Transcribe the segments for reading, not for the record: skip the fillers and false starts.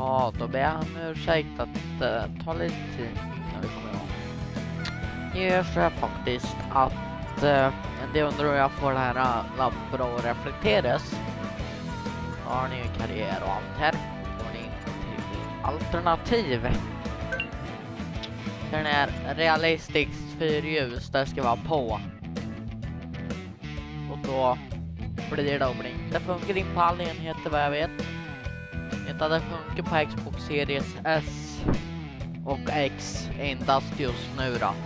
Ja, då ber jag om ursäkt att ta lite tid när vi kommer igång. Nu är så här faktiskt att det undrar hur jag får det här lampor att reflekteras. Då har ni ju karriär och allt här. Då går ni in till alternativ. Den är realistiskt fyrljus, det ska vara på. Och då blir det blink. Det funkar inte på alla enheter vad jag vet. Inte att det funkar på Xbox Series S och X endast just nu då.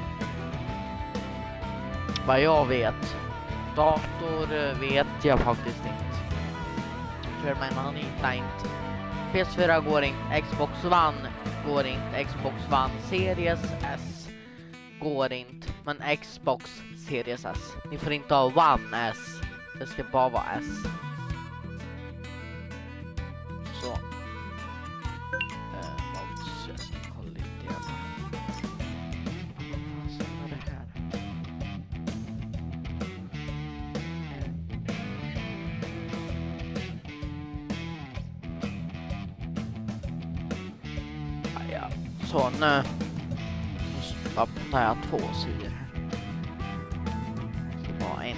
Vad jag vet. Dator vet jag faktiskt inte. Men han hittar inte. PS4 går inte. Xbox One går inte. Xbox One Series S går inte. Men Xbox Series S. Ni får inte ha One S. Det ska bara vara S. Så. Jag ska kolla lite grann. Vad fan är det här? Ja, så nu öppnar jag 2 sidor här. Det var en.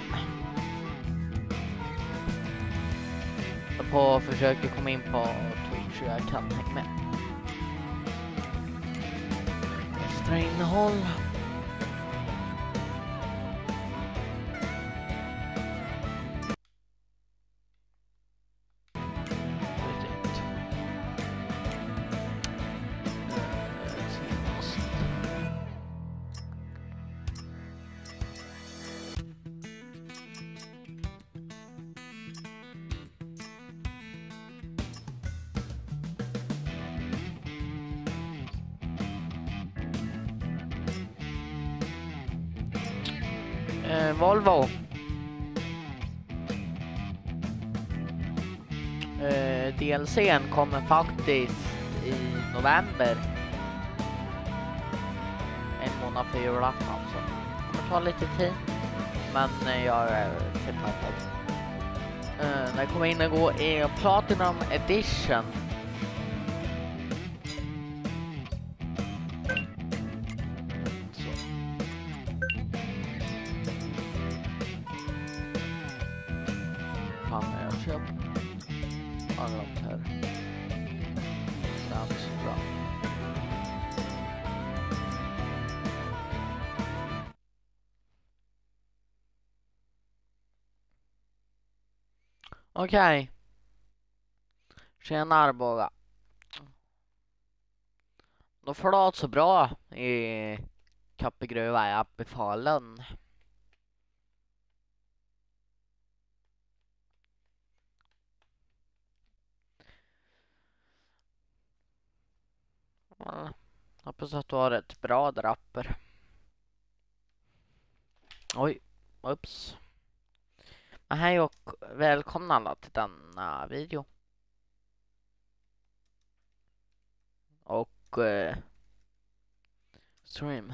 På försöker komma in på Twitch och jag kan hänga med. Extra innehåll. Volvo. DLC:n kommer faktiskt i november. En månad för julafton alltså. Det kommer ta lite tid. Men jag är förtappad. Det kommer in att gå i Platinum Edition. Okej. Tjena Arboga. Då får det åt så bra i Kappegruva uppe i Falun. Hoppas att du har ett bra drapper. Oj, ups. Hej och välkomna alla till denna video. Och stream.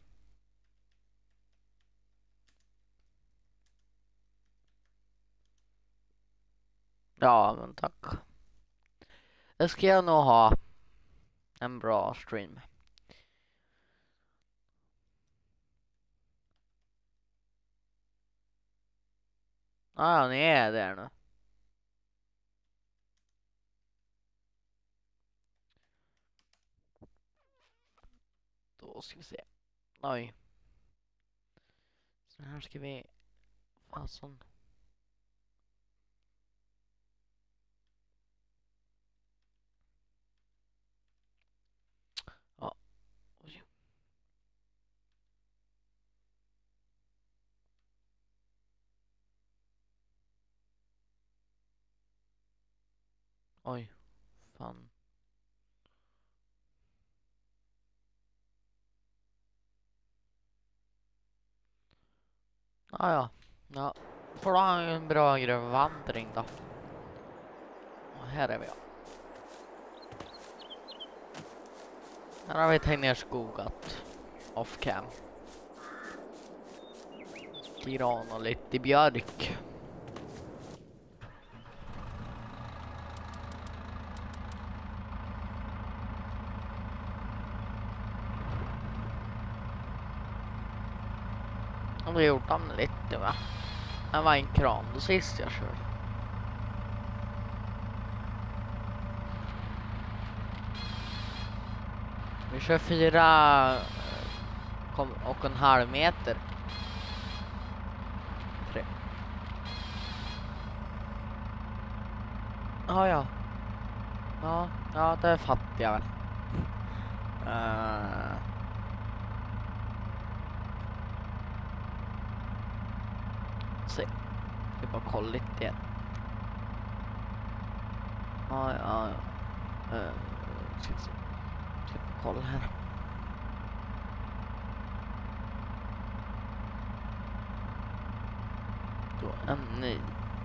Ja, men tack. Det ska jag nog ha en bra stream. Ja, ni är där nu. Då ska vi se. Oj. Så här ska vi... Fasen. Ja. Oj. Oj. Fan. Ja. Ja. Får du ha en bra gruvvandring då. Och här är vi. Här har vi Tegnerskogat. Off cam. Gran och lite björk. Och det gjorde han lite, va? Det var en kran då sist jag körde. Vi kör 4,5 meter. 3. Ja. Ja, det fattar jag väl. Se. Vi bara kolla lite igen. Ja. Ska vi se. Ska vi kolla här. Då en ny.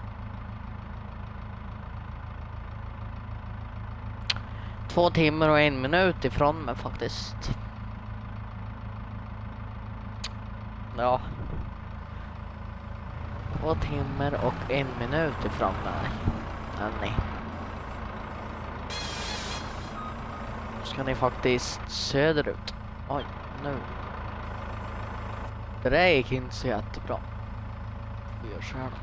Två timmar och 1 minut ifrån mig faktiskt. Ja. 2 timmar och 1 minut ifrån mig. Nej. Ska ni faktiskt söderut. Oj, nu. Det där gick inte så jättebra. Vi gör så här då.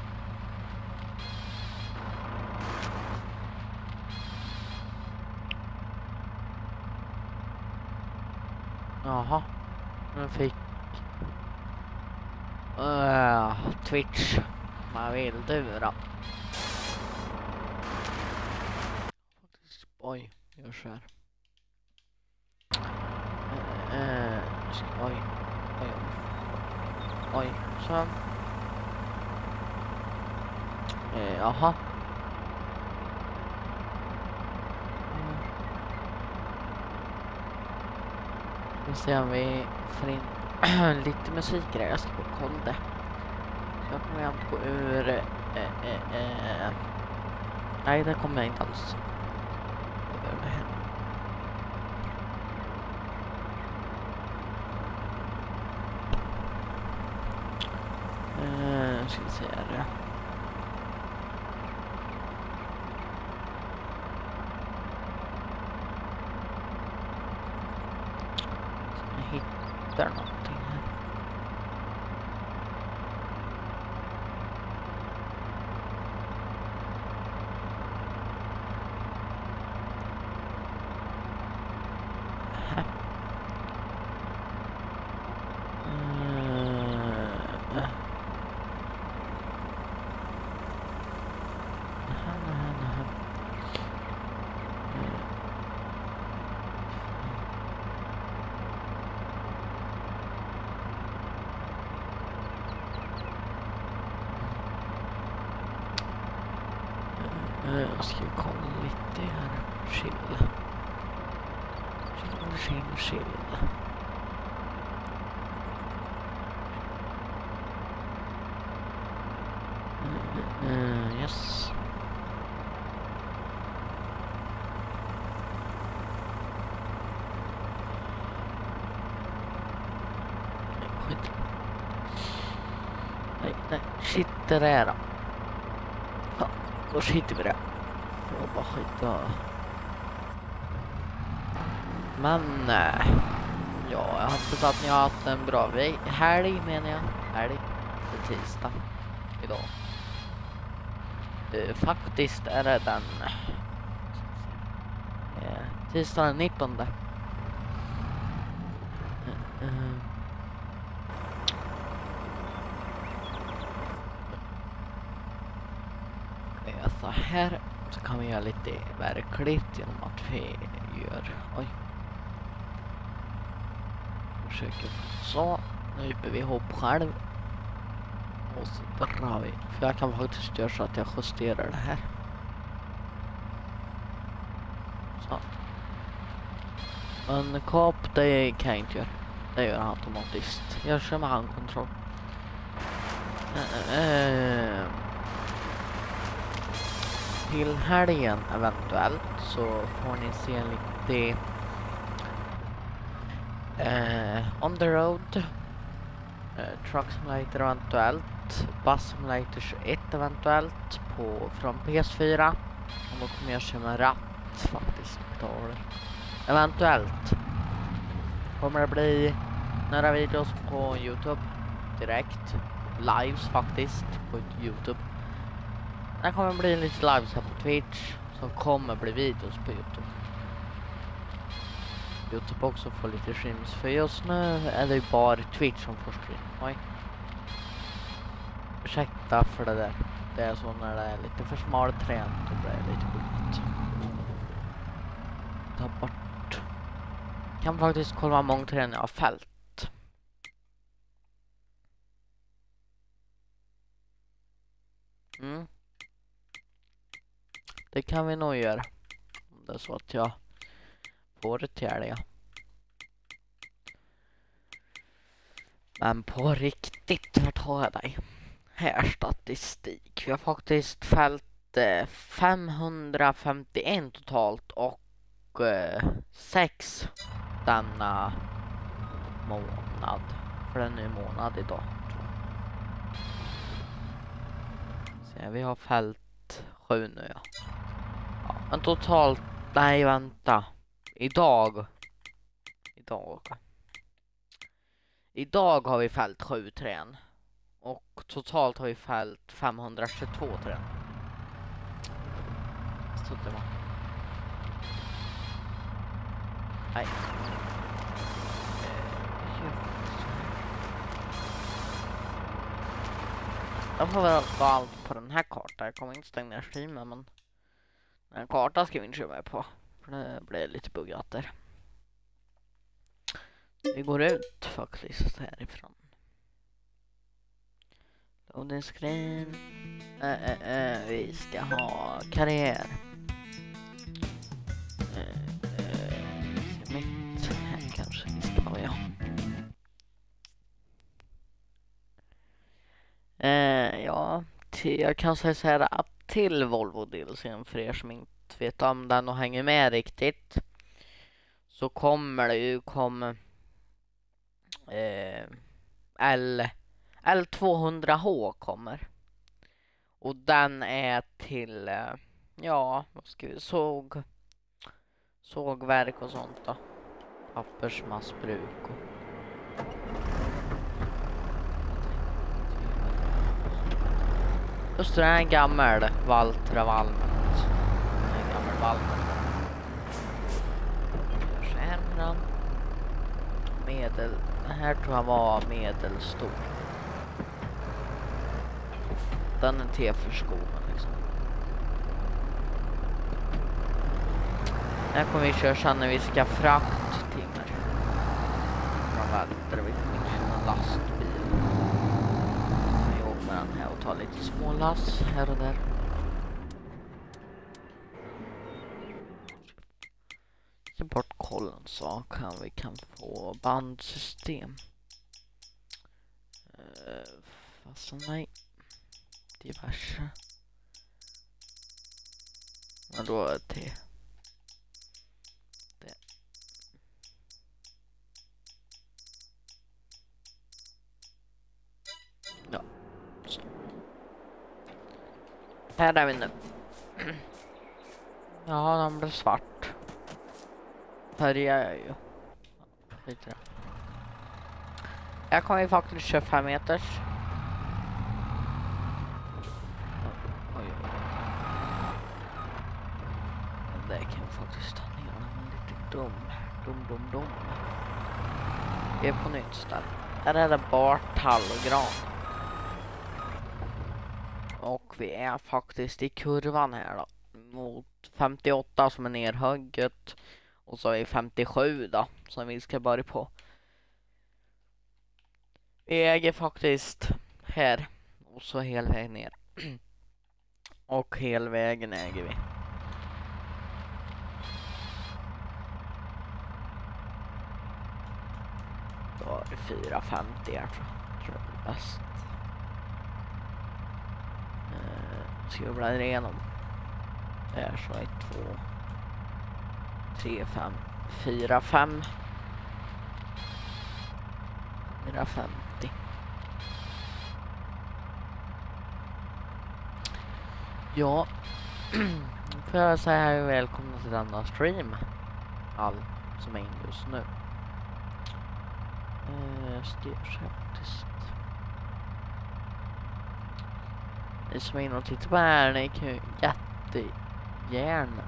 Jaha. Nu fick Twitch. Vad vill du då? Oj, gör så här. Oj, så. Jaha. Vi ser om vi får in lite musik där. Jag ska gå och kolla det. Jag kommer inte gå ur... Nej, det kommer jag inte alls. Jag gör det här. Ska vi se här. Så jag hittar någonting här. Jag ska kolla lite här. Chill. Yes. Skit. Nej, shit det där då. Ja, då skiter vi det. Jag bara skita. Men ja, jag hoppas att ni har haft en bra helg, menar jag. Helg. Det är tisdag idag. Faktiskt är det den tisdag den 19. Så här så kan vi göra lite verkligt genom att vi gör... Oj. Försöker så. Nu ypper vi ihop själv. Och så drar vi. För jag kan faktiskt göra så att jag justerar det här. Så. Men kap, det kan jag inte göra. Det gör han automatiskt. Jag kör med handkontroll. Till helgen eventuellt så får ni se lite on the road, Truck Simulator eventuellt, Bus Simulator 21 eventuellt från PS4, och då kommer jag köra med ratt faktiskt. Eventuellt kommer det bli några videos på YouTube direkt. Lives faktiskt på YouTube. Det kommer bli lite lives här på Twitch. Som kommer bli videos på YouTube. YouTube också får lite streams. För just nu är det ju bara Twitch som får stream. Oj. Ursäkta för det där. Det är så när det är lite för smal trend. Då blir det lite buggt. Ta bort. Kan faktiskt kolla hur många träd jag har fällt. Det kan vi nog göra. Om det är så att jag får det till det. Men på riktigt, vart har jag dig? Här statistik. Vi har faktiskt fällt 551 totalt och 6 denna månad. För det är en ny månad idag. Så vi har fällt 7 nu, ja. Men totalt, nej vänta. Idag har vi fällt 7 trän. Och totalt har vi fällt 522 trän. Så det var. Nej. Jag får väl gå allt på den här kartan. Jag kommer inte stänga ner streamen, men den här kartan ska vi inte köra med på. För det blir lite buggat där. Vi går ut faktiskt härifrån. Loading screen. Vi ska ha karriär. Mitt här kanske vi ska ha, ja. Ja, jag kan säga så här att till Volvo-delsen för er som inte vet om den och hänger med riktigt, så kommer det ju L200H kommer. Och den är till ja, vad ska vi sågverk och sånt då. Pappersmassbruk och just det, är en gammal Valtra Valmet. En gammal Valmet. Skärmen. Den här tror jag var medelstor. Den är till för skolan liksom. Här kommer vi köra sen när vi ska frakttimmer. Från Valtra, vi kommer inte köra en lastbil. Vi åker den här och tar lite små lass här och där. Bort kollen så vi kan få bandsystem. Fast nej. Diverse. Men då är det det. Ja. Så. Här är vi nu. Ja, den blir svart. Färgar jag ju. Lite. Jag kommer ju faktiskt 25 meters. Oj. Det kan jag faktiskt ta ner den lite dum. Vi är på nytt ställe. Här är det bara tall och gran. Och vi är faktiskt i kurvan här då. Mot 58 som är nerhugget. Och så är 57 då, som vi ska börja på. Vi äger faktiskt här. Och så hela vägen ner. Och hela vägen äger vi. Då är det 450 här tror jag är bäst. Ska vi bläddra igenom. Det är så 1, 2, 3, 5, 4, 5. 450. Ja. Får jag säga här välkomna till denna stream. All som är in just nu. Jag styr sig faktiskt. Ni som är inne och tittar på det här, ni kan ju jättegärna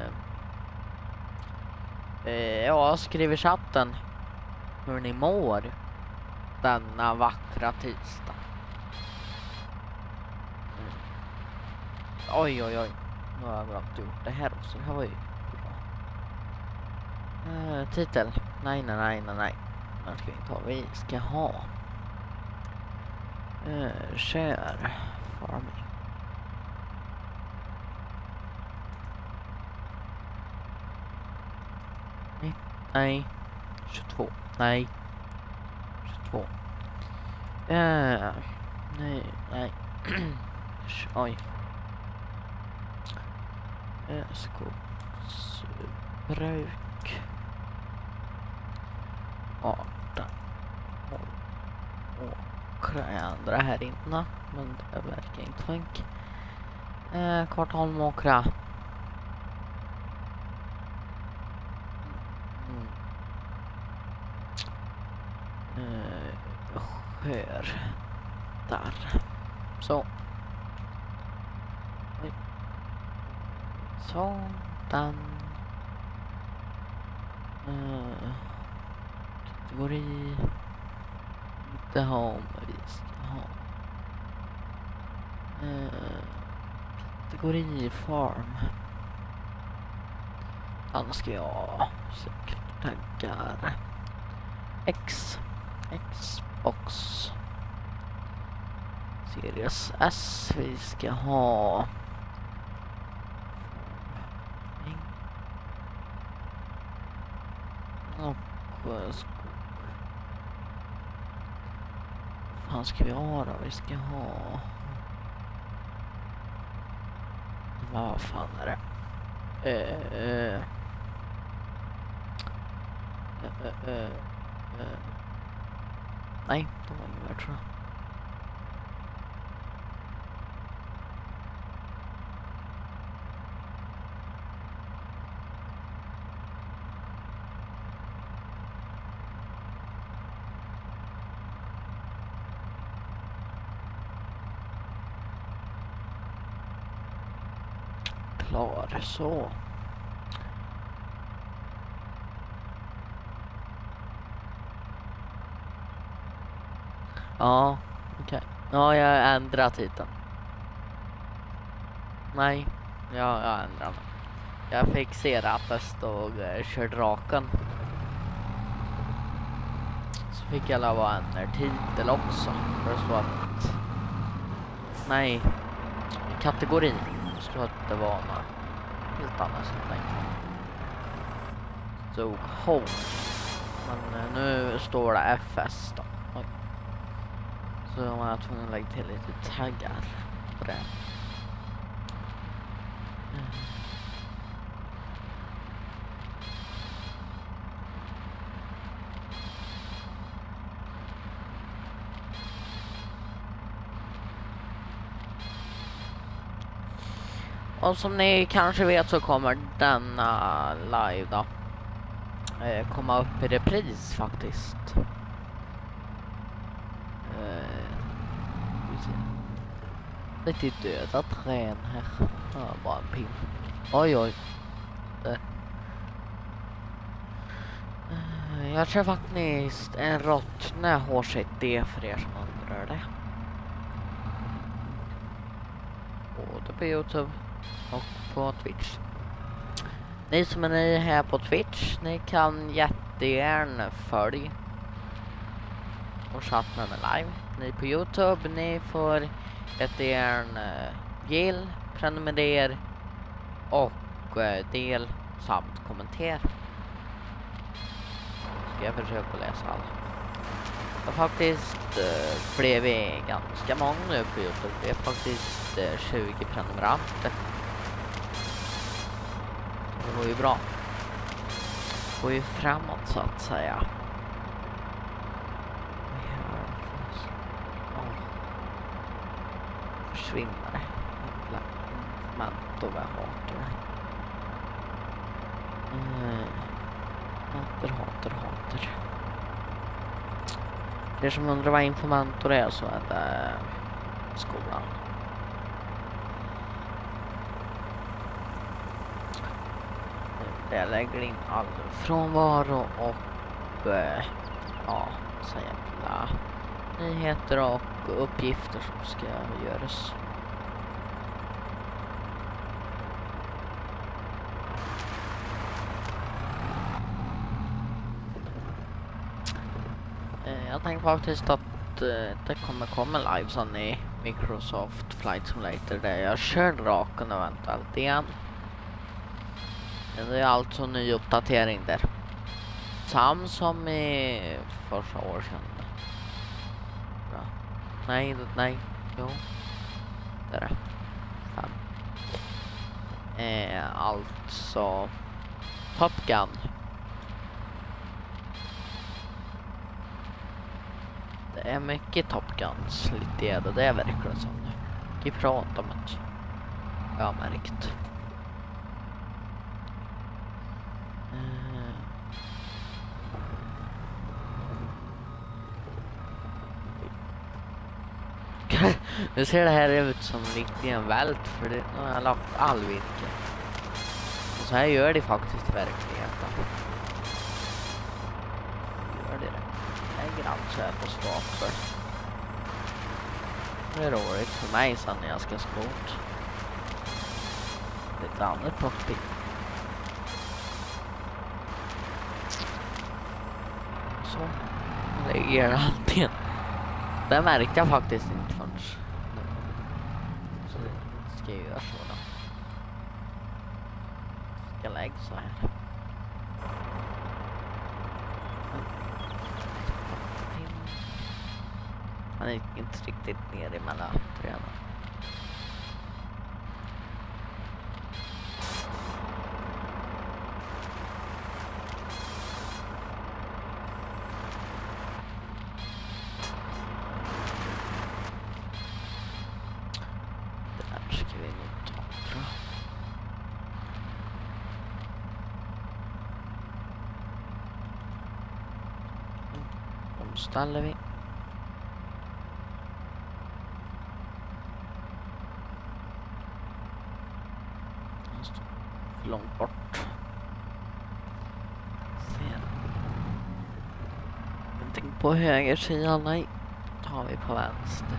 skriv i chatten hur ni mår denna vackra tisdag. Oj. Nu har jag glömt gjort det här också. Det här var ju bra. Titel. Nej. Den ska vi inte ha. Vi ska ha share farming. Nej. 22. Nej. 22. Nej. Oj. Skogsbruk. 18. Åkra är andra här inne. Men det verkar inte funka. Kvartholm åkra. Skör. Där. Så. Sådan kategori inte ha om vi ska ha kategori farm. Annars ska jag säkert taggar Xbox Series S. Vi ska ha skog. Vad fan ska vi ha då? Vi ska ha... Vad fan är det? Nej, det var inget värd tror jag. Klar, så. Ja, okej. Ja, jag har ändrat titeln. Nej, jag ändrar den. Jag fick se att det stod kör draken. Så fick jag alla vara en titel också. För så att... Nej, kategori. Så att det var något helt annat som jag tänkte. Stod home. Men nu står det FS då. Oj. Så jag var tvungen att lägga till lite taggar på det. Och som ni kanske vet så kommer denna live då komma upp i repris faktiskt. Lite döda trän här. Ja, bara en pin. Oj. Jag kör faktiskt en Rottne H7D för er som undrar det. Både på YouTube och på Twitch. Ni som är nya här på Twitch, ni kan jättegärna följa och chatta med mig live. Ni på YouTube, ni får jättegärna gilla, prenumerera och del samt kommentera. Ska jag försöka läsa alla. Jag har faktiskt blivit ganska många nu på YouTube. Det är faktiskt 20 prenumeranter. Det går ju bra. Det går ju framåt så att säga. Försvinner det. Men då var jag hatar. Hatar. För er som undrar vad Infomentor är så är det skolan. där jag lägger in all frånvaro och ja, så jävla nyheter och uppgifter som ska göras. Jag tänkte faktiskt att det kommer komma live sen i Microsoft Flight Simulator där jag kör raken eventuellt igen. Det är alltså en ny uppdatering där. Sam som i första år sedan. Bra. Nej. Jo. Det är det. 5. Alltså Top Gun. Det är mycket Top Guns lite och det är verkligen som de pratar om det. Jag har märkt. Nu ser det här ut som riktigt en vält för det nu har jag lagt all virke. Och så här gör det faktiskt i verkligheten. Gör det. Lägger allt så här på stapel. Det är roligt för mig sen när jag ska skott. Lite annat på spel. Så lägger jag alltid. Det märkte jag faktiskt inte förrän. Så ska jag göra så då. Ska jag lägga så här. Han är inte riktigt ner emellan träna. Där ska vi nog ta bra. Omställer vi. Långt bort. Sen. Någonting på höger sidan, nej. Tar vi på vänster.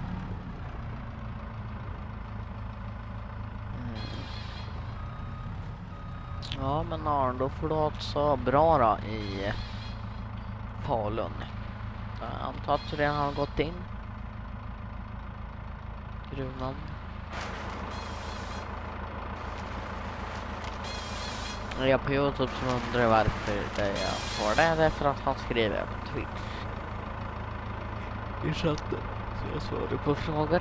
Ja men Arn, då får du alltså bra då i Falun. Jag antar att du redan har gått in. Gruvan. Jag på YouTube som undrar varför jag får det. Det är för att han skriver på Twitch. I chatten. Så jag svarar på frågor.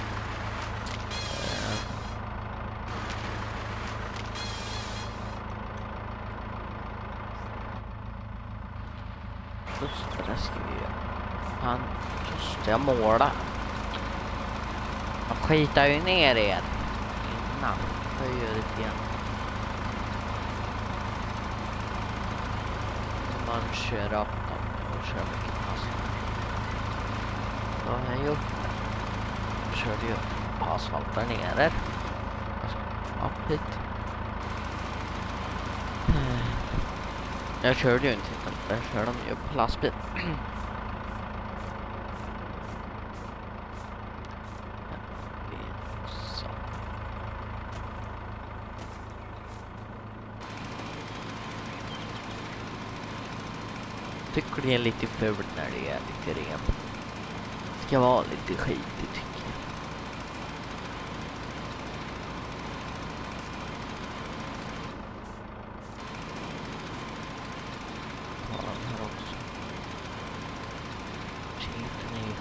Just det ska vi göra. Fan, just det, jag målar. Jag skitar ju ner er. Innan. Jag gör det igen. Man kör upp dem och kör mycket pass. Vad har jag gjort? Jag körde ju asfalt där nere. Jag ska upp hit. Jag körde ju inte hit. Jag körde ju på lastbil. Tycker det är lite fult när det är lite ren. Det ska vara lite skitigt tycker jag. Ja, den här också. Skit ner.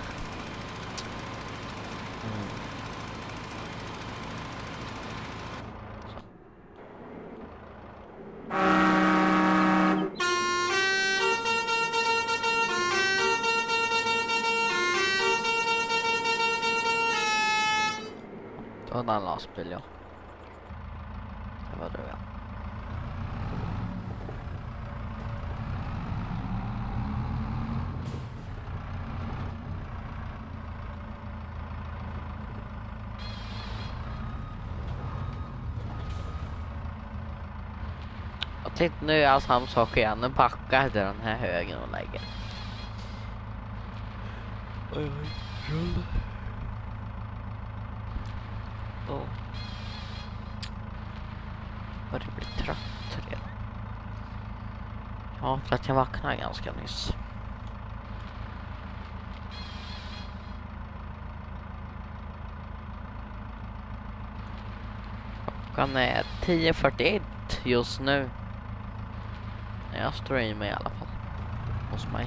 Och en lastbil, ja. Det var det, ja. Titt, nu är jag samma sak igen. Nu packar jag den här högen och lägger. Oj. Börjar bli trött redan. Ja, för att jag vaknade ganska nyss. Klockan är 10:41 just nu. Jag streamar i alla fall. Hos mig.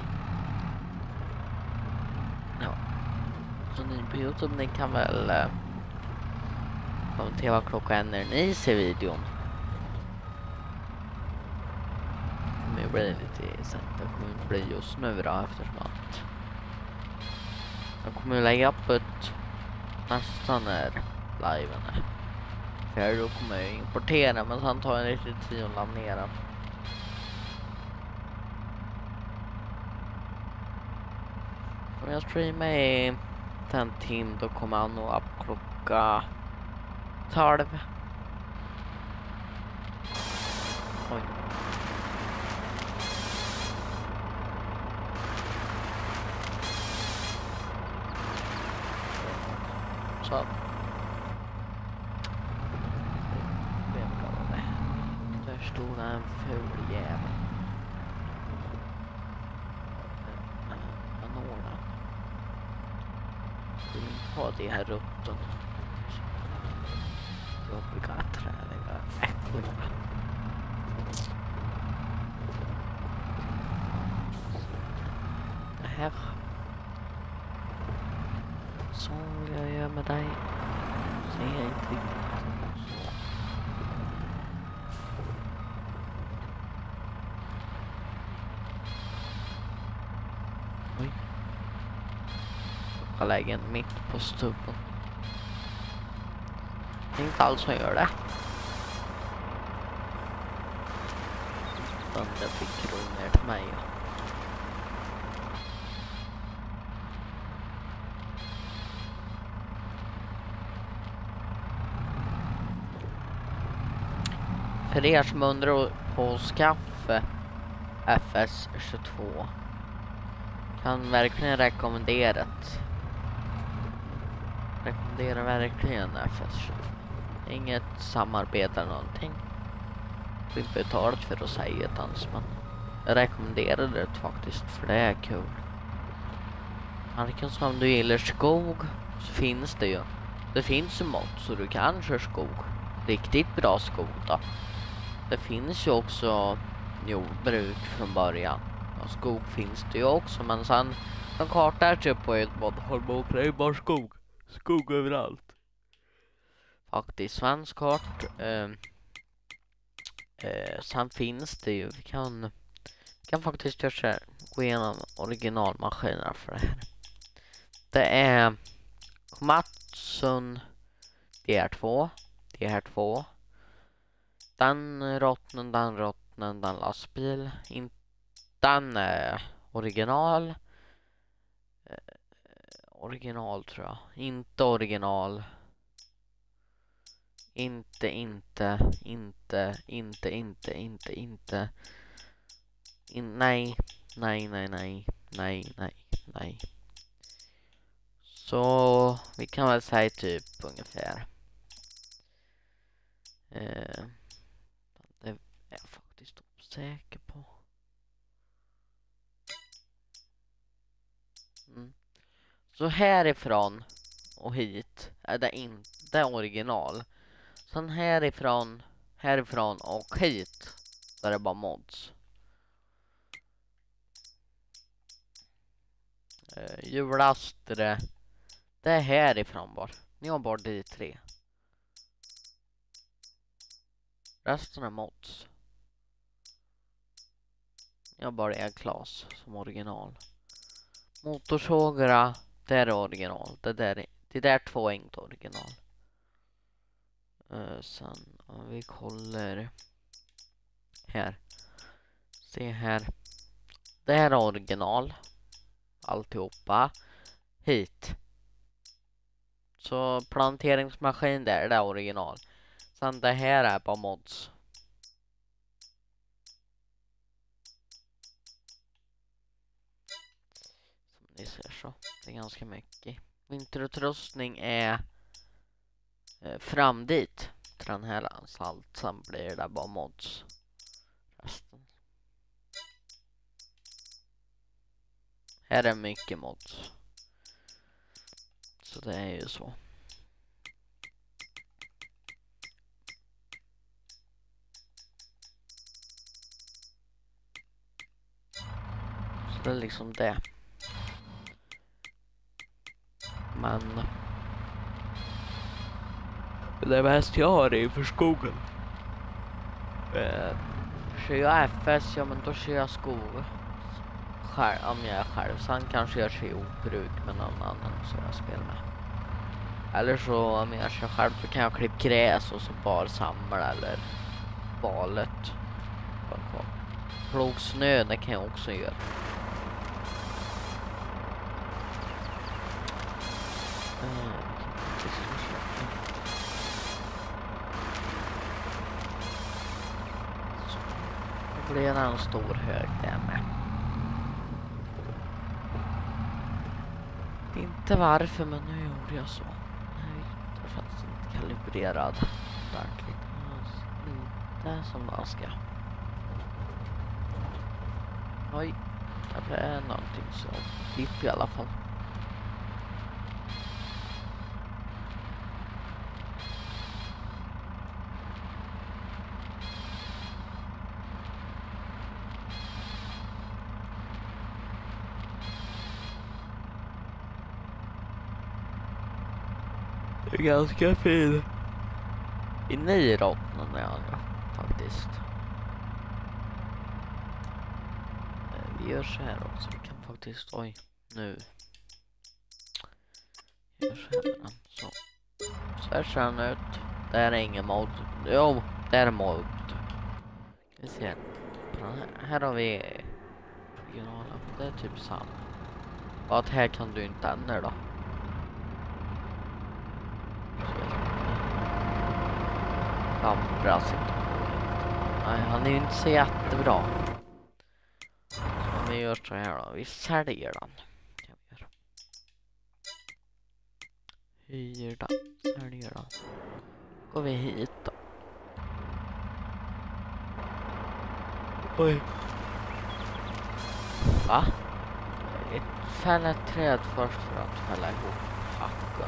Ja. Så ni på YouTube, ni kan väl kommentera vad klockan är när ni ser videon. Det blir lite sent. Det kommer inte bli just nu då, eftersom att jag kommer lägga upp ett nästan när liven är. För då kommer jag importera, men sen tar jag lite tid att laminera. Om jag streamar i den tim, då kommer jag nog upp klockan 12. Oj. Så. Där stod en ful jävel. Ha det här rutten. Jobbiga träningar. Äckliga. Det här. Så vill jag göra med dig. Ser jag inte. Oj. Jag lägger den mitt på stubben. Det är inte alls som gör det. Den där fick ner till mig. För er som undrar på skaffa FS22 kan verkligen rekommendera verkligen FS22. Inget samarbete eller någonting. Vi inte betalt för att säga ett ans, men jag rekommenderar det faktiskt, för det är kul. Antingen som du gillar skog så finns det ju. Det finns ju mod så du kan köra skog. Riktigt bra skog då. Det finns ju också jordbruk från början. Och skog finns det ju också, men sen en karta är typ på ett mod har det är bara skog. Skog överallt. Faktiskt svensk kart. Sen finns det ju, vi kan faktiskt gå igenom originalmaskinerna för det här. Det är Komatsun DR2, DR2. Den rottnen, den lastbil. Den är original. Original tror jag. Inte original. Nej. Så vi kan väl säga typ ungefär. Det är jag faktiskt osäker på. Så härifrån och hit är det inte original. Sen härifrån och hit så är det bara mods. Hjulastre. Det är härifrån bara. Ni har bara dit 3. Resten är mods. Jag har bara en klass som original. Motorsågare, det är original. Det där 2 är inte original. Sen om vi kollar här. Se här. Det här är original. Alltihopa. Hit. Så planteringsmaskin där, det är original. Sen det här är bara mods. Ni ser så. Det är ganska mycket. Vinterutrustning är fram dit. Till den här ansalt. Sen blir det där bara mods. Resten. Här är mycket mods. Så det är ju så. Så det är liksom det. Men det mest jag har är för skogen. Kör jag FS, ja men då kör jag skog. Själv, om jag är själv. Sen kanske jag kör jordbruk med någon annan som jag spelar med. Eller så om jag kör själv så kan jag klippa gräs och så bara samla eller valet. Plog snö, det kan jag också göra. Det blir en stor hög där med. Inte varför, men nu gjorde jag så. Nej, det är faktiskt inte kalibrerad. Verkligen. Inte som man ska. Oj, det är någonting så. Dipp i alla fall. Det är ganska fin. Inne i rottnen är jag faktiskt. Vi gör så här också. Vi kan faktiskt, oj, nu. Gör så här med den. Så. Så här ser den ut. Det är ingen mod. Jo, det är mod. Vi ser. Här har vi regionala. Det är typ samma. Och att här kan du inte ändra då. Bra sitt. Nej, han är ju inte så jättebra. Så vi gör så här då. Vi säljer den. Hyr den. Säljer den. Går vi hit då. Oj. Va? Fälla ett träd först för att fälla ihop hacken.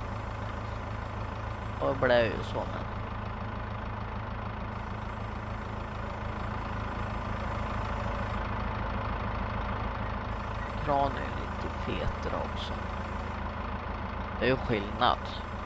Och det blev ju så men. Kran är lite fetare också. Det är ju skillnad.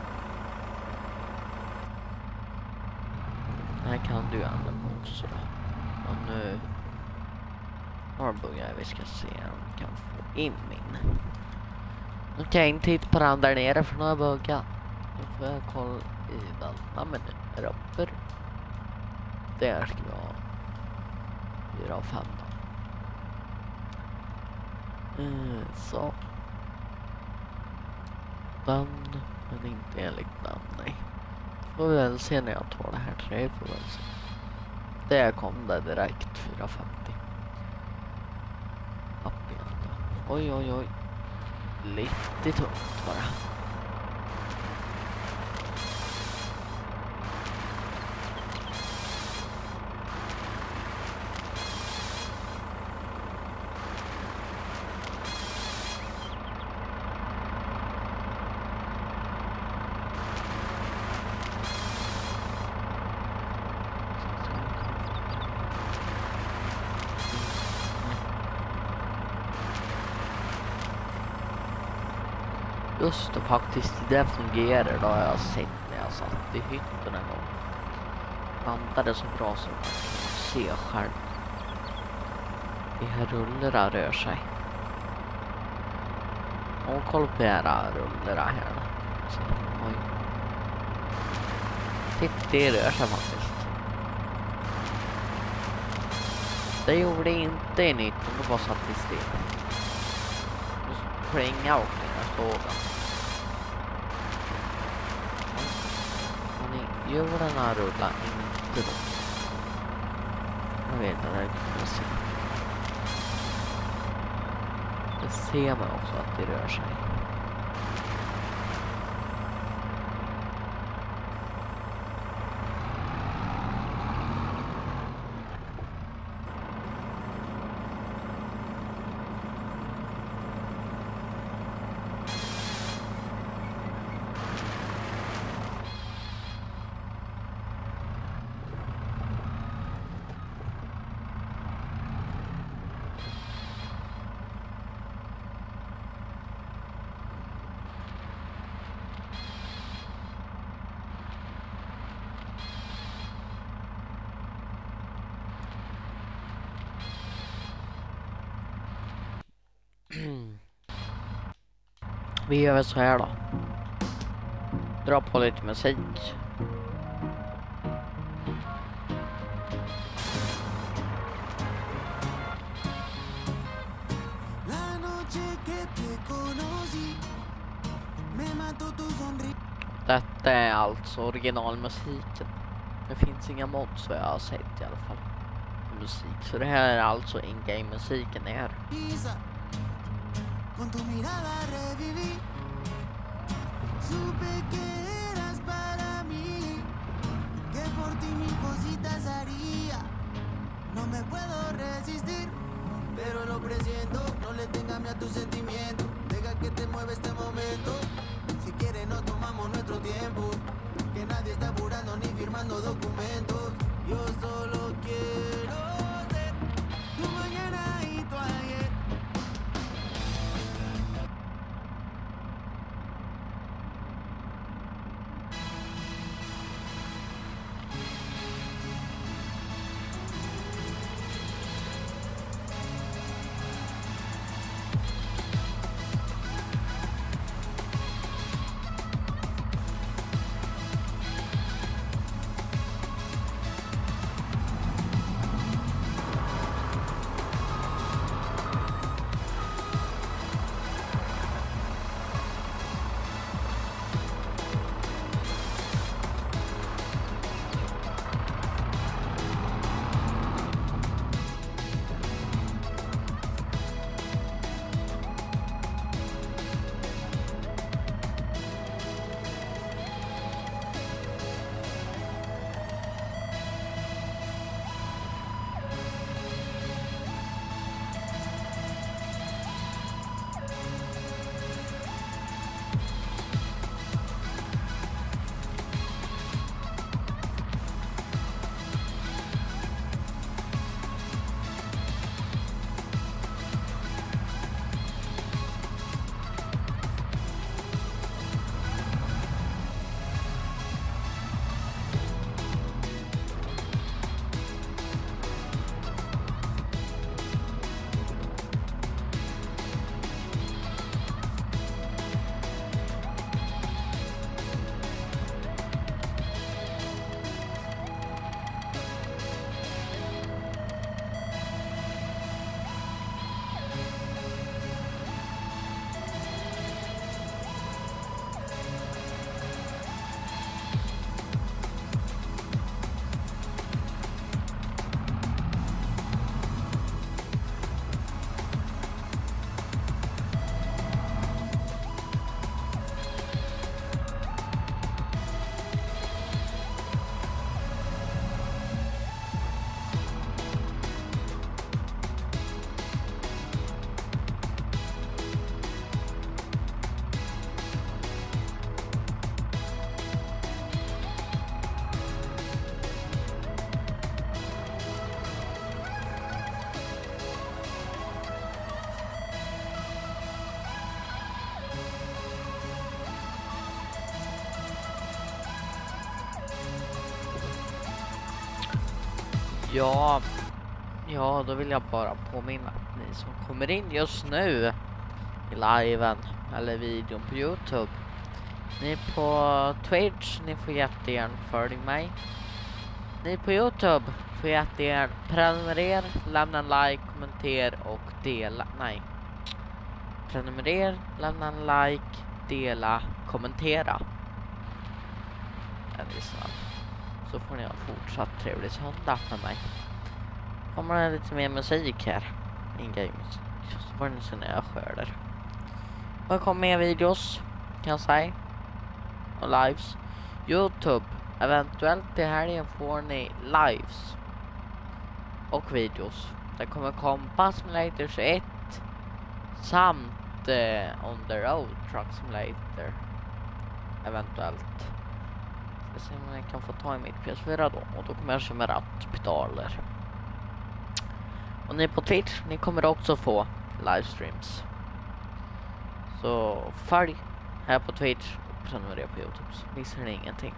Det här kan du ändra på också då. Och nu har börjar vi ska se om vi kan få in min. Nu kan jag inte titta på den där nere för några buggar. Nu får jag kolla i den. Ja men nu är uppe. Där ska vi ha 4 och 5 då. Så. Den, men inte enligt den, nej. Får vi väl se när jag tar det här trädet, får vi väl se. Det kom det direkt, 450. Upp igen då. Oj, oj, oj. Lite tungt bara. Just det, faktiskt det fungerar då har jag sett när jag satt i hytten en gång. Landade så bra som man kan se själv. De här rullarna rör sig. Och kolla på de här rullarna här då. Så, oj. Titta, det rör sig faktiskt. Det gjorde inte i 19, det bara satt i still. Nu springa och sågen. Hjularna rullar inte då. Jag vet att det kommer se. Det ser man också att det rör sig. Vi gör väl så här då. Dra på lite musik. Detta är alltså originalmusiken. Det finns inga mods så jag har sett i alla fall. Musik. Så det här är alltså in-game musiken är. Con tu mirada reviví, supe que eras para mí, que por ti mil cositas haría, no me puedo resistir, pero lo presiento, no le tengas miedo a tu sentimiento, deja que te mueva este momento, si quieres nos tomamos nuestro tiempo, que nadie está apurando ni firmando documentos, yo solo quiero ser tu mañana y tu ayer. Ja, då vill jag bara påminna att ni som kommer in just nu i liven eller videon på YouTube, ni på Twitch, ni får jättegärna följa mig. Ni på YouTube får jättegärna prenumerera, lämna en like, kommentera och dela. Nej. Prenumerera, lämna en like, dela, kommentera. Så får ni ha fortsatt trevlig söndag med mig. Kommer det lite mer musik här. In-game. Så får ni se när jag skördar. Det kommer mer videos kan jag säga. Och lives. YouTube. Eventuellt till helgen får ni lives. Och videos. Det kommer komma Bus Simulator 21. Samt On the Road Truck Simulator. Eventuellt. Ska se om jag kan få ta i mitt PS4 då. Och då kommer jag köra med rattpedaler. Och ni på Twitch, ni kommer också få livestreams. Så följ här på Twitch och prenumerera på YouTube. Så missar ni ingenting.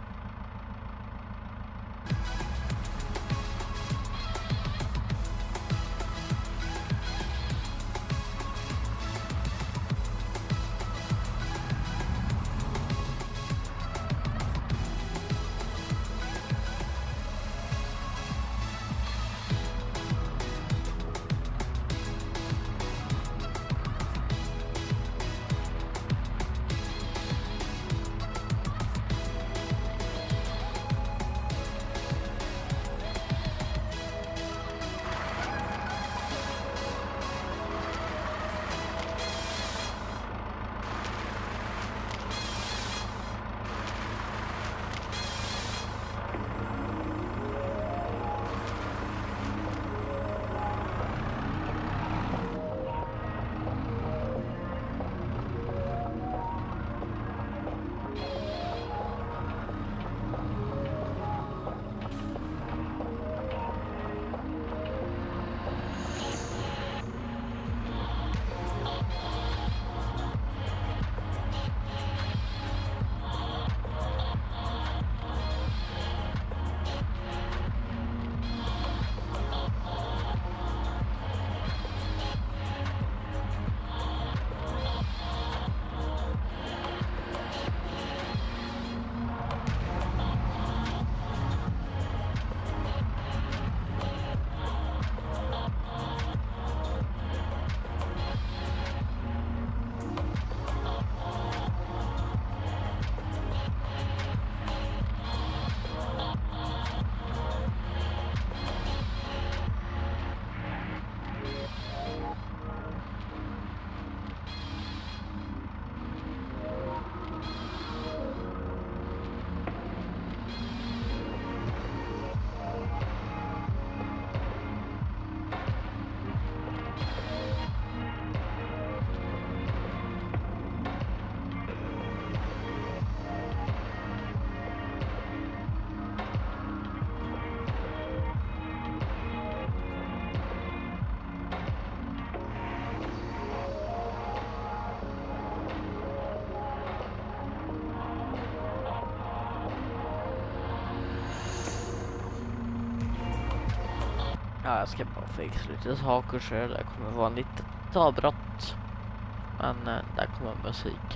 Ja, jag ska bara fixa lite saker så det kommer vara lite avbrott. Men där kommer musik.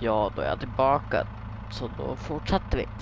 Ja, då är jag tillbaka. Så då fortsätter vi.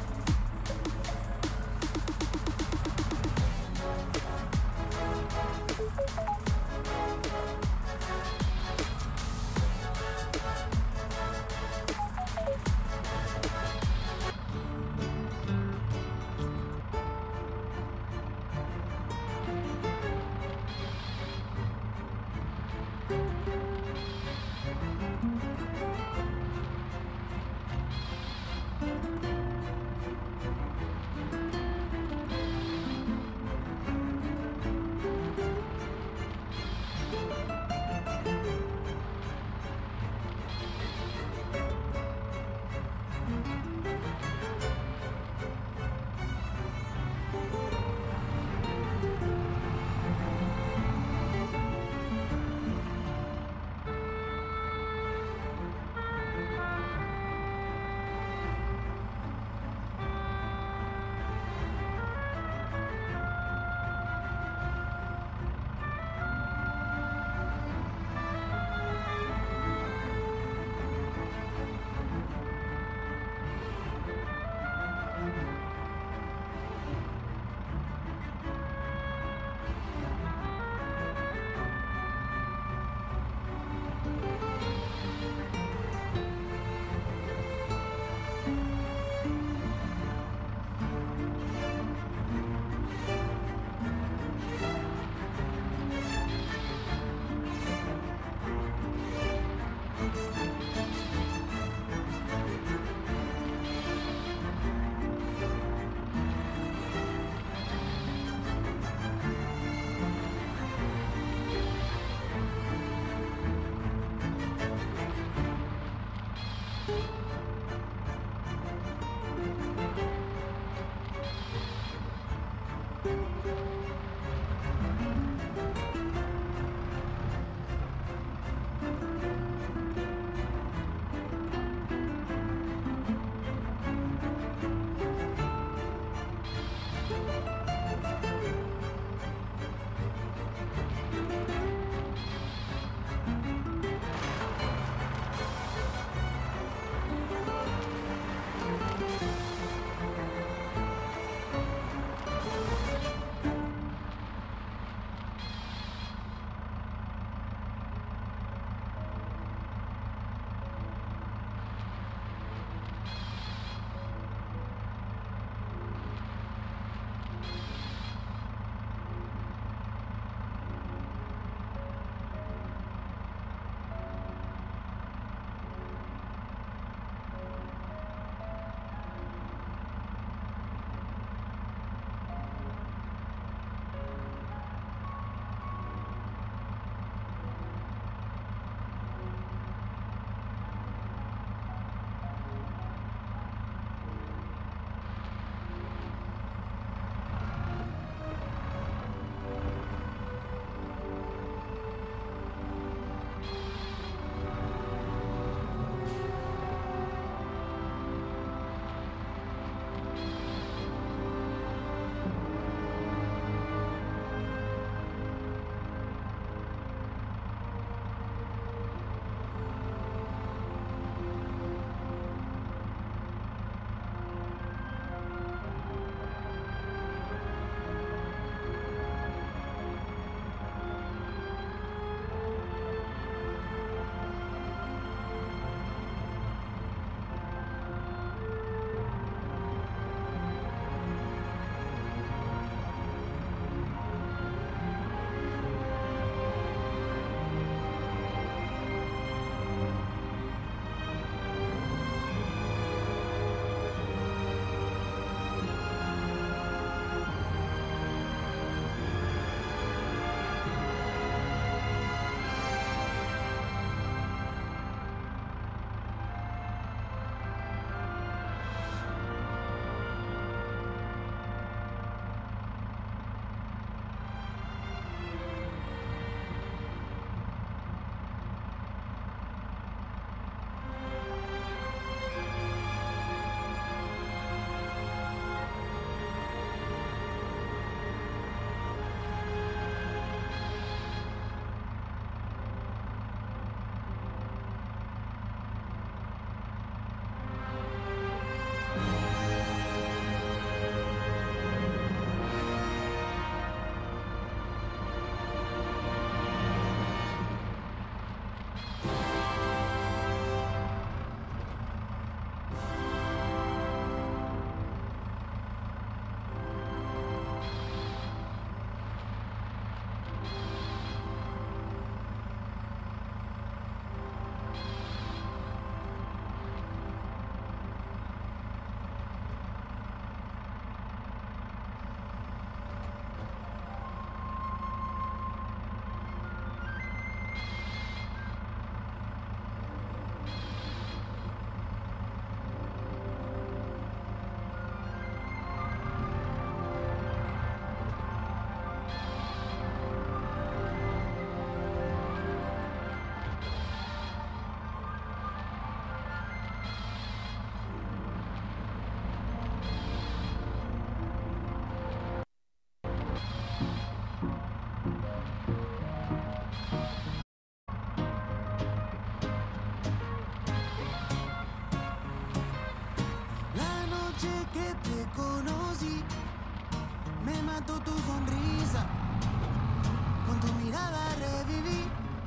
noche que te conocí, me mató tu sonrisa, con tu mirada reviví.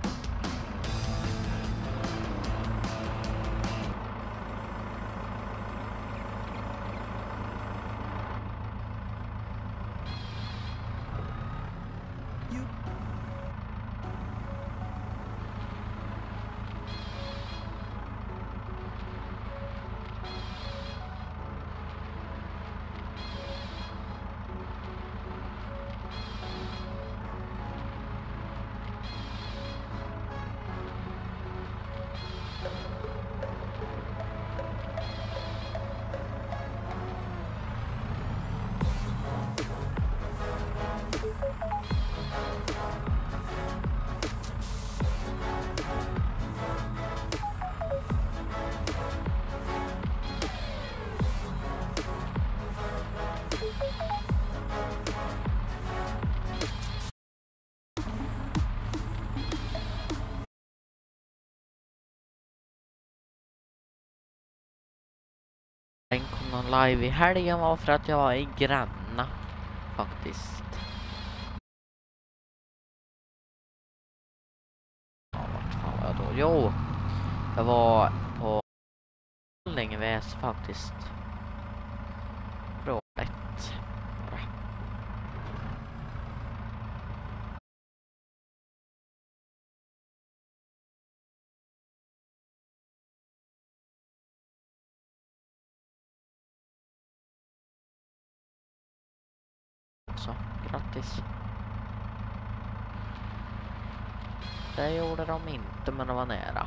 Den kom någon live i helgen var för att jag var i Gränna faktiskt. Ja, vart fan var jag då? Jo, jag var på Längeväs faktiskt. Bra ett. Så, grattis. Det gjorde de inte, men det var nära.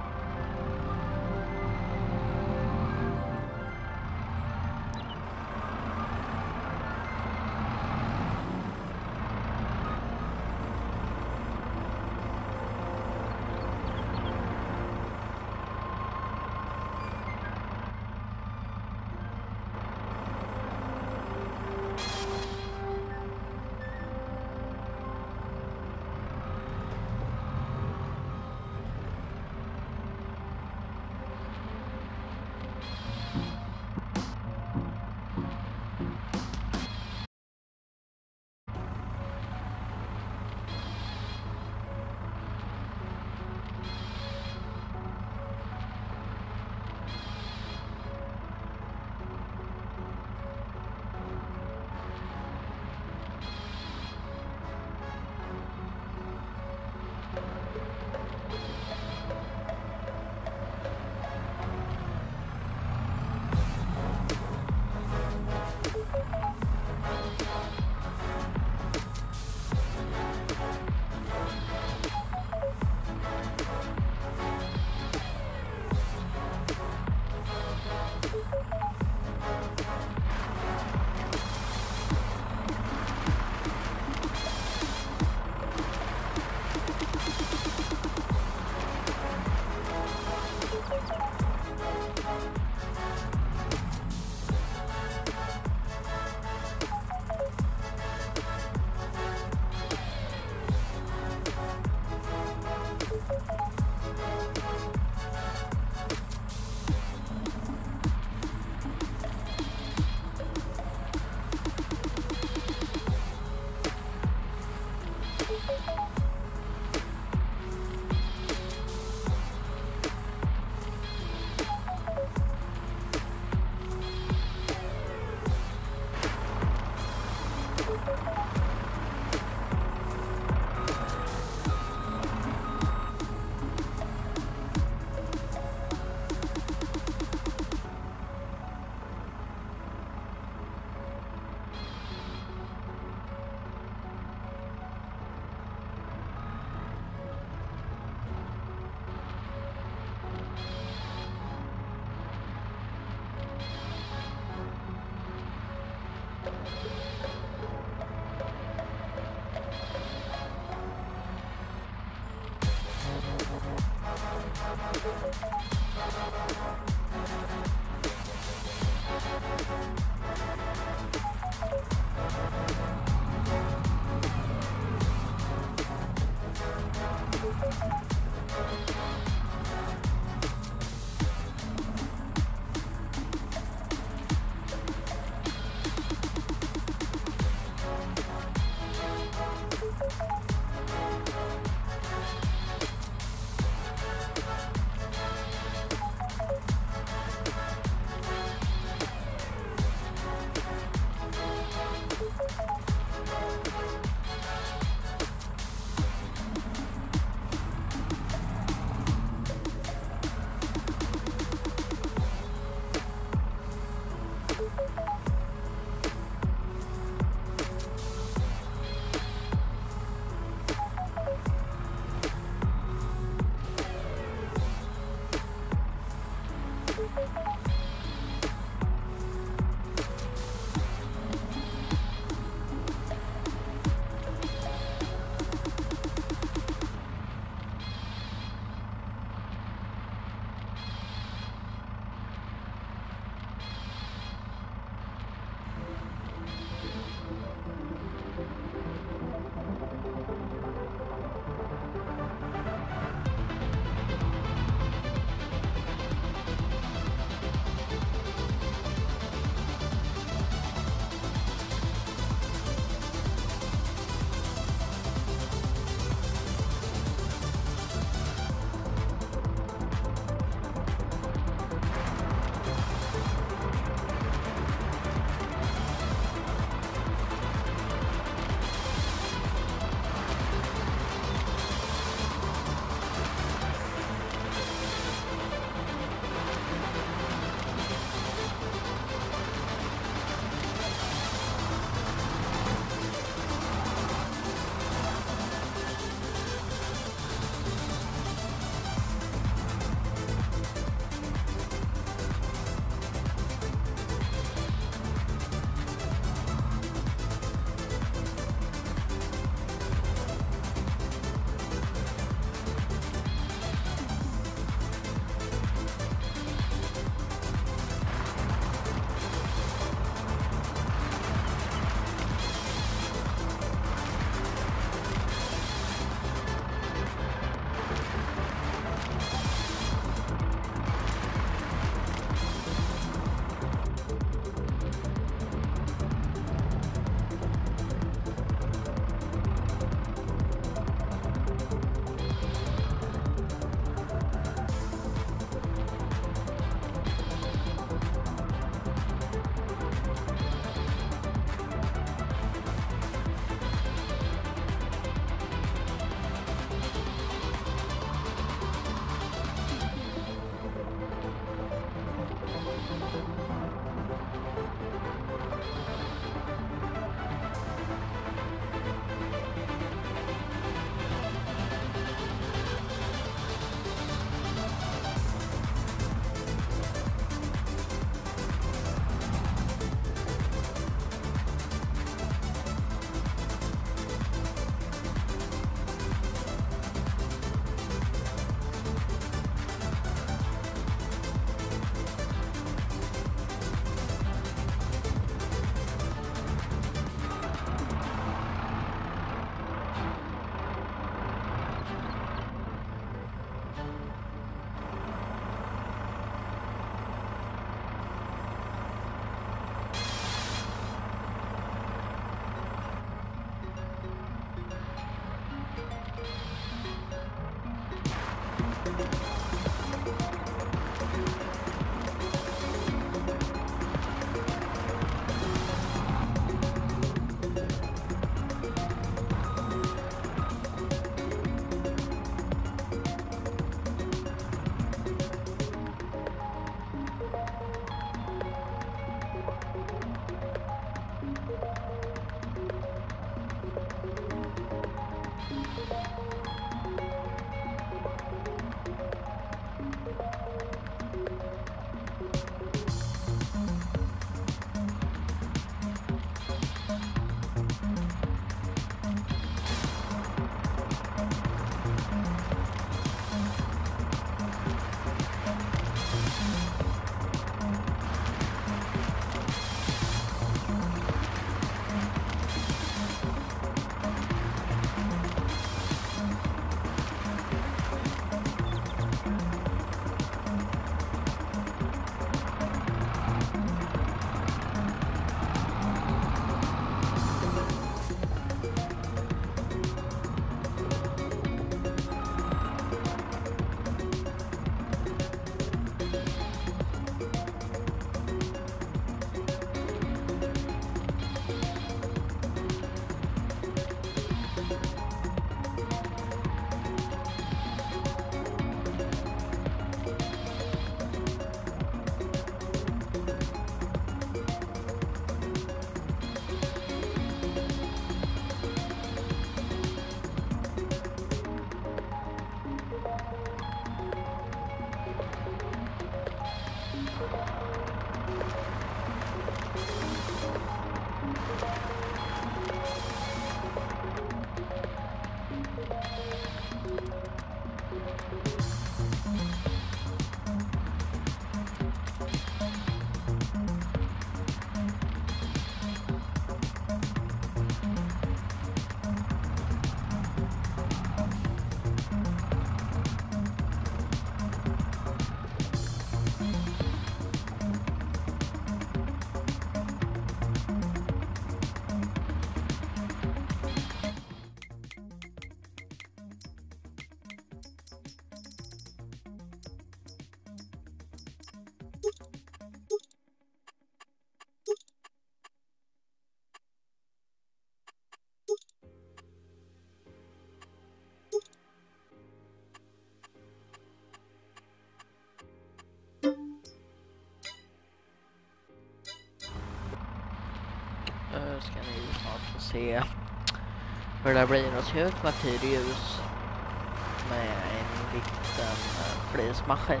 Nu ska ni snart få se hur det blir att se ut kvarterljus med en liten flismaskin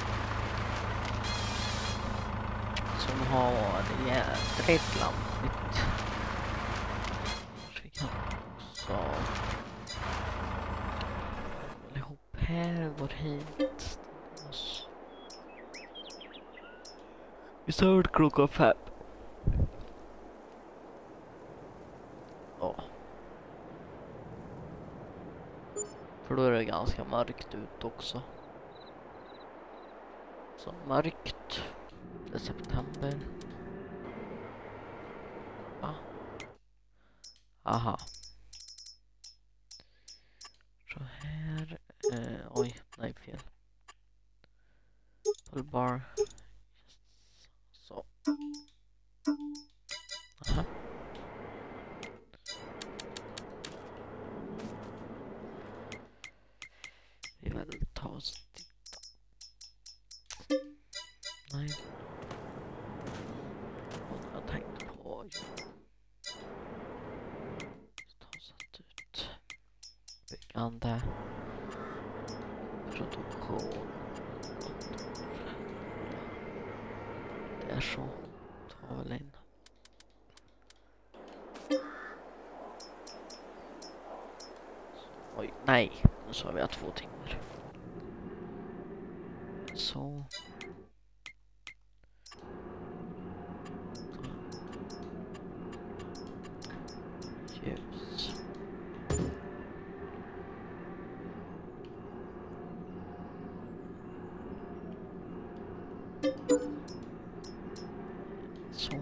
som har jädrigt lampigt. Så vi kan också hålla ihop här, går hit. Vi står klockan 5. Ja. För då är det ganska mörkt ut också. Så mörkt. Det är september. Va? Aha. Så här. Oj, nej fel. Pullbar. Så. Aha. Vi vill ta oss titta. Nej. Vad jag tänkte på. Ta oss ut. Byggande. Produktion. Det är så. Ta väl in. Oj, nej. Nu sa vi att 2 timmar. Så. Ljus. Så.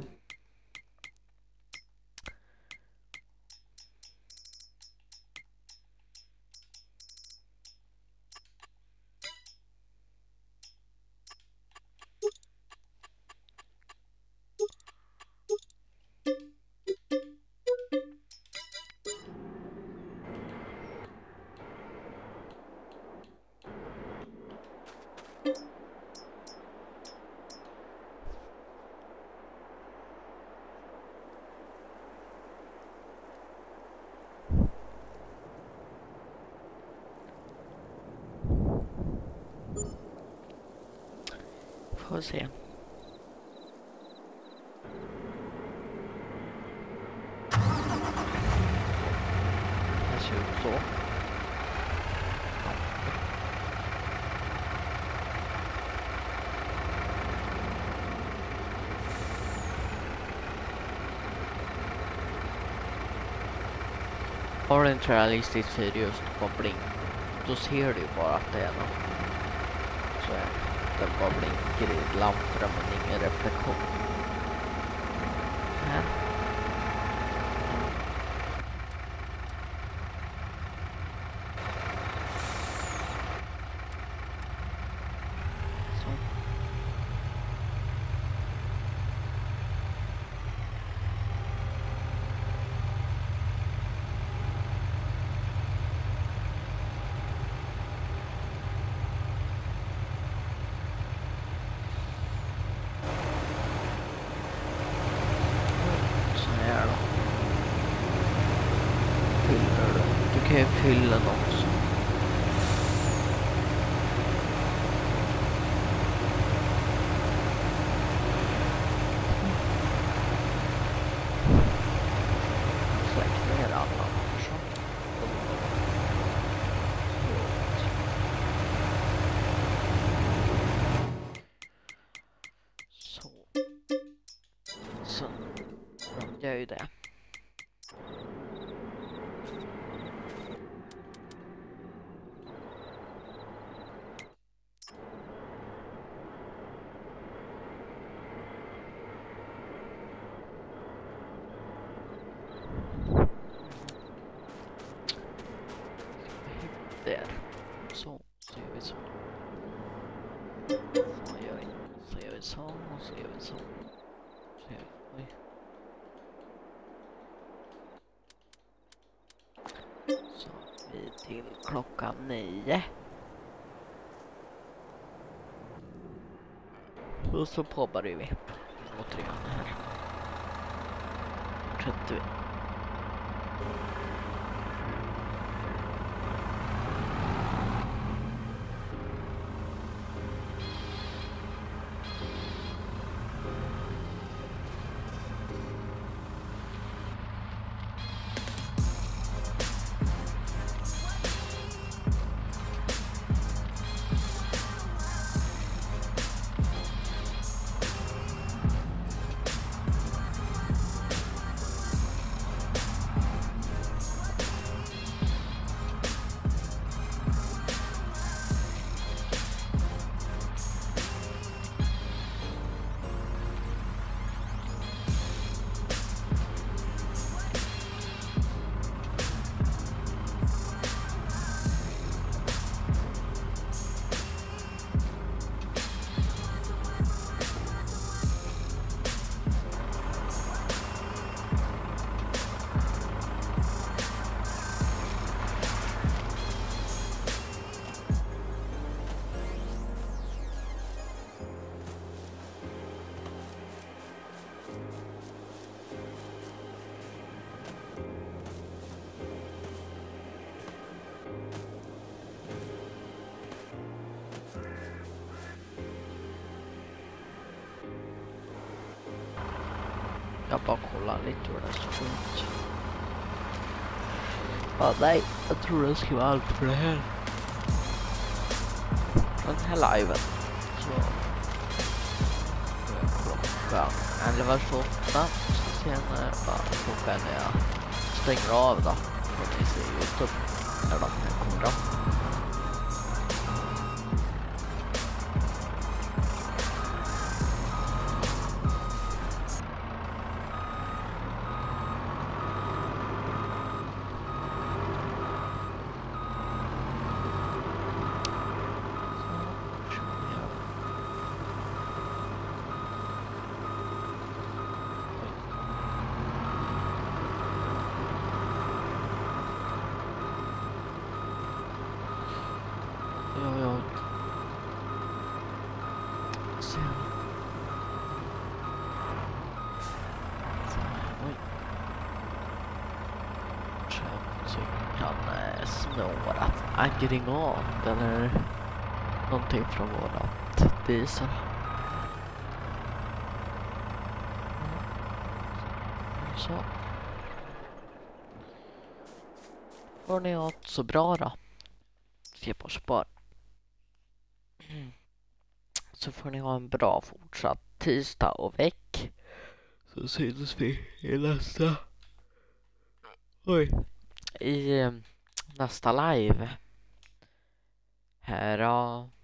Får se. Det ser ut så. Har du en realistisk seriöst koppling, då ser du ju bara att det är något. Så är det bara blinker i lamporna men ingen reflektion. Här. Så. Du kan ju fylla den också. Släck ner alla också. Så. Så. Jag gör ju det. Där. Så gör vi så. Så gör vi så och så gör vi så. Så gör vi. Oj. Så vi till klockan 9. Och så påbörjar vi återigen här. fortsätter vi. Jag bara kollar lite hur det ser ut. Ja, nej, jag tror det ska vara allt för det här. Den här liven. Så klockan 11:28. Sen bara klockan när jag stänger av då. Får ni se YouTube. När de här kommer då. Ja. Sen. Oj. Så kan snåra aggregat eller någonting från vårat diesel. Så. Får ni ha så bra då. Se på spar. Så får ni ha en bra fortsatt tisdag och veck. Så syns vi i nästa. I nästa live. Här då.